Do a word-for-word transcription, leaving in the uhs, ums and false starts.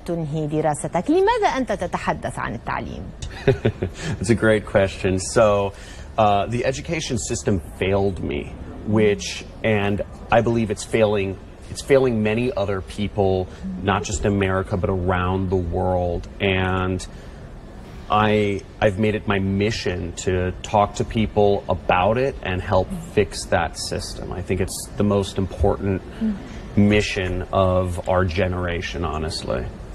تنهي دراستك. لماذا أنت تتحدث عن التعليم؟ It's a great question. So uh, the education system failed me, which, and I believe it's failing It's failing many other people, not just in America, but around the world. And I, I've made it my mission to talk to people about it and help fix that system. I think it's the most important mission of our generation, honestly.